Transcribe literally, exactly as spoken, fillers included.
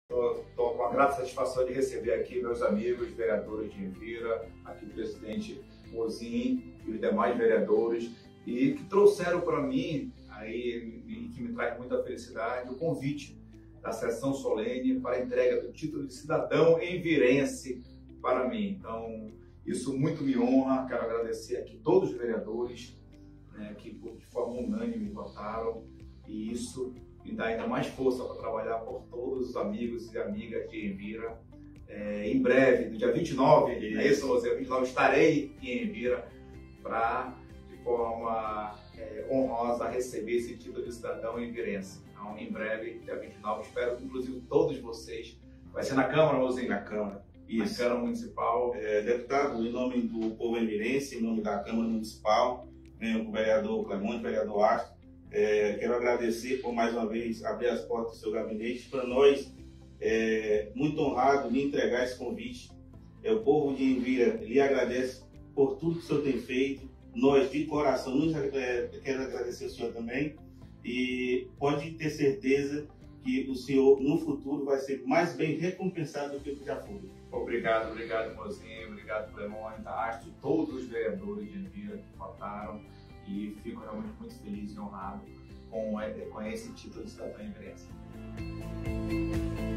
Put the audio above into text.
Estou com a grata satisfação de receber aqui meus amigos vereadores de Envira, aqui o presidente Mozinho e os demais vereadores, e que trouxeram para mim, aí, e que me traz muita felicidade, o convite da sessão solene para a entrega do título de cidadão envirense para mim. Então, isso muito me honra. Quero agradecer aqui todos os vereadores, né, que de forma unânime votaram, e isso me dá ainda mais força para trabalhar por todos os amigos e amigas de Envira. É, em breve, no dia vinte e nove, é isso, Mozinho? vinte e nove, estarei em Envira para, de forma é, honrosa, receber esse título de cidadão envirense. Então, em breve, dia vinte e nove, espero que, inclusive, todos vocês. Vai ser na Câmara, Mozinho? Na Câmara. Isso. Na Câmara Municipal. É, deputado, em nome do povo envirense, em nome da Câmara Municipal, venho com o vereador Clemente, vereador Astro, É, quero agradecer por mais uma vez abrir as portas do seu gabinete. Para nós, é muito honrado de entregar esse convite. É, o povo de Envira lhe agradece por tudo que o senhor tem feito. Nós, de coração, nos, é, quero agradecer ao senhor também. E pode ter certeza que o senhor, no futuro, vai ser mais bem recompensado do que o que já foi. Obrigado, obrigado, Mozinho. Obrigado, Clemente, Astro, todos os vereadores de Envira que votaram. E fico realmente muito feliz e honrado com, com esse título de cidadão envirense.